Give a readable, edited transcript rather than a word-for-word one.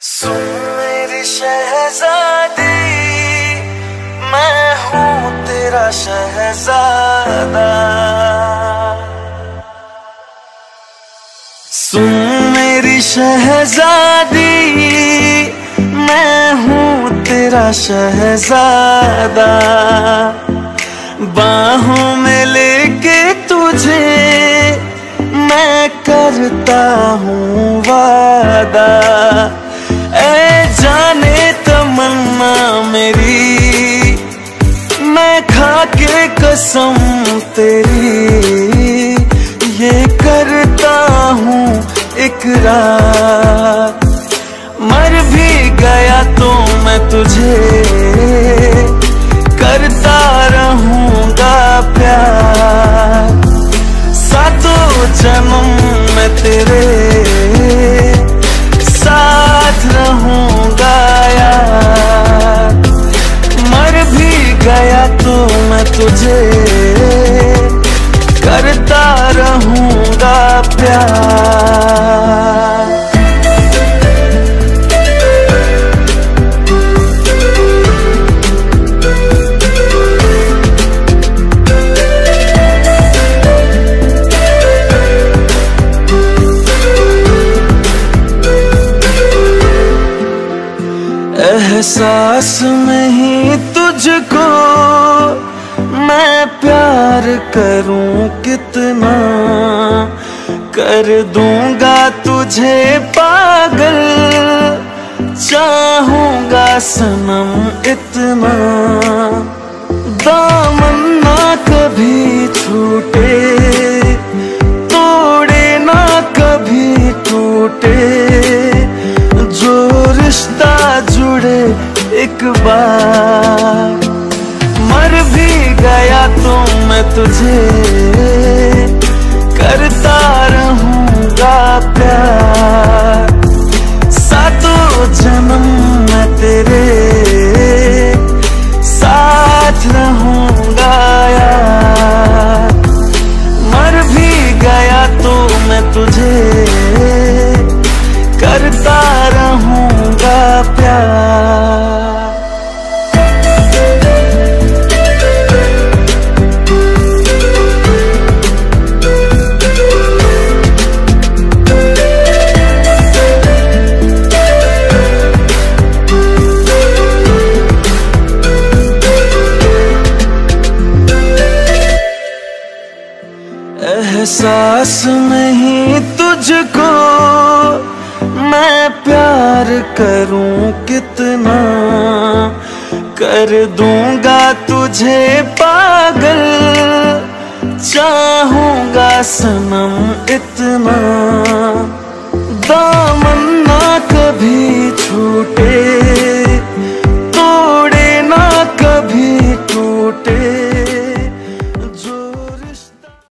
सुन मेरी शहजादी, मैं हूँ तेरा शहजादा। सुन मेरी शहजादी, मैं हूँ तेरा शहजादा। बाहों में लेके तुझे मैं करता हूँ वादा। ऐ जाने तमन्ना मेरी, मैं खा के कसम तेरी ये करता हूँ इकरार। मर भी गया तो मैं तुझे करता रहूँगा प्यार। सातों जन्म में तेरे साथ रहूँगा यार। मर भी गया तो मैं तुझे करता रहूँगा प्यार। एहसास में ही तुझको मैं प्यार करूं कितना, कर दूंगा तुझे पागल, चाहूंगा सनम इतना। दामन ना कभी छूटे, तोड़े ना कभी टूटे, जो रिश्ता जुड़े एक बार। मर भी गया तो मैं तुझे करता रहूँगा प्यार। सातों जन्म मैं तेरे साथ रहूँगा यार। मर भी गया तो मैं तुझे करता रहूँगा प्यार। एहसास नहीं तुझको मैं प्यार करूं कितना, कर दूंगा तुझे पागल, चाहूंगा सनम इतना।